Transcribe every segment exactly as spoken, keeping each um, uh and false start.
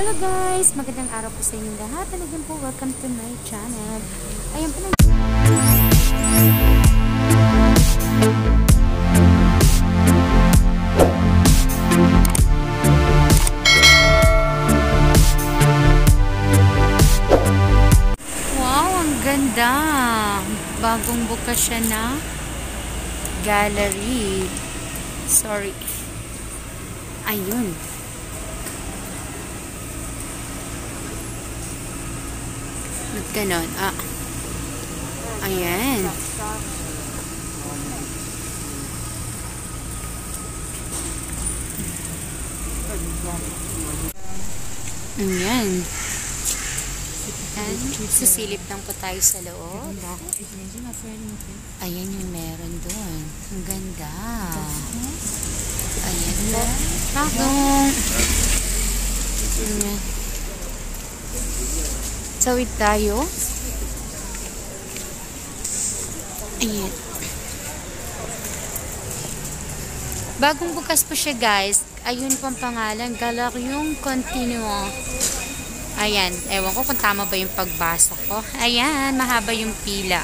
Hello guys! Magandang araw po sa inyong lahat. And again po, welcome to my channel. Ayan po na. Wow, ang ganda! Bagong bukas siya na gallery. Sorry. Ayun. Ba't ganon? Ah. Ayan. Ayan. Ayan. Susilip lang po tayo sa loob. Ayan yung meron doon. Ang ganda. Ayan po. Bagong. Ayan. Sawid tayo. Ayan. Bagong bukas po siya guys. Ayun po ang pangalan. Galeryong Continua. Ayan. Ewan ko kung tama ba yung pagbasa ko. Ayan. Mahaba yung pila.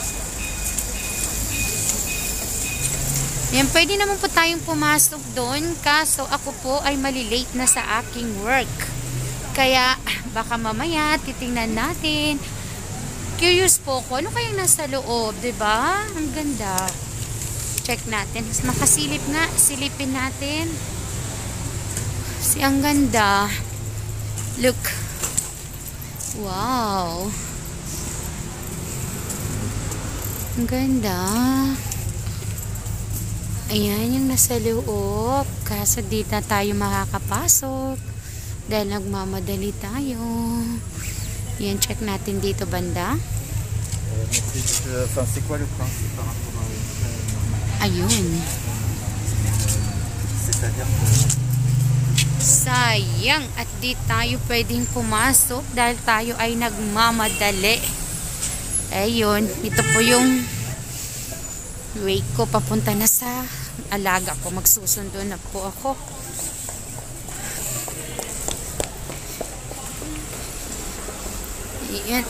Yan. Pwede naman po tayong pumasok doon. Kaso ako po ay malilate na sa aking work. Kaya baka mamaya titingnan natin. Curious po ko, ano kayang nasa loob, 'di ba? Ang ganda. Check natin. Makasilip nga, silipin natin. Si ang ganda. Look. Wow. Ang ganda. Ayan yung nasa loob. Kaso di na tayo makakapasok. Dahil nagmamadali tayo. Yan, check natin dito banda. Ayun. Sayang at di tayo pwedeng pumasok dahil tayo ay nagmamadali. Ayun, ito po yung way ko papunta na sa alaga ko. Magsusundo na po ako. Ayan.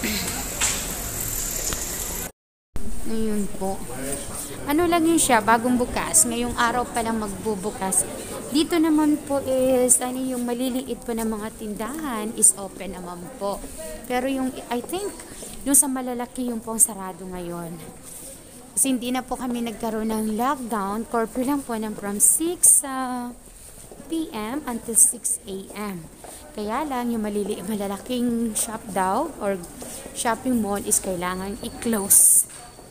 Ngayon po. Ano lang yun siya, bagong bukas. Ngayong araw pa lang magbubukas. Dito naman po is, ano yung maliliit po ng mga tindahan is open naman po. Pero yung, I think, yung sa malalaki yung pong sarado ngayon. Kasi hindi na po kami nagkaroon ng lockdown. Curfew lang po ng from six p m until six a m Kaya lang, yung malili, malalaking shop daw or shopping mall is kailangan i-close.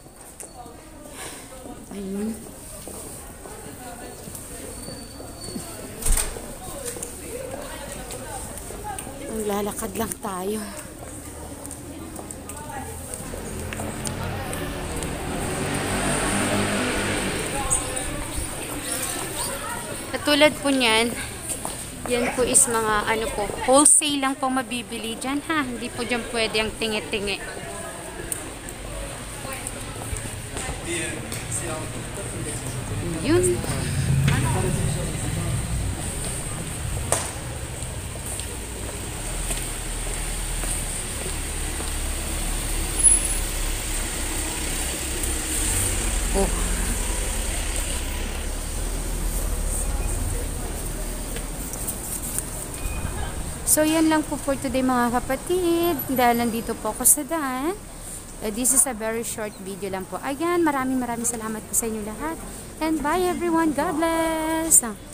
Ayun. Maglalakad lang tayo. Katulad po niyan, yan po is mga ano po, wholesale lang po mabibili dyan ha. Hindi po dyan pwede ang tingi-tingi. Yun. Oh. So, yan lang po for today mga kapatid. Dahil nandito po ako sa daan. Uh, this is a very short video lang po. Ayan, maraming maraming salamat po sa inyo lahat. And bye everyone. God bless.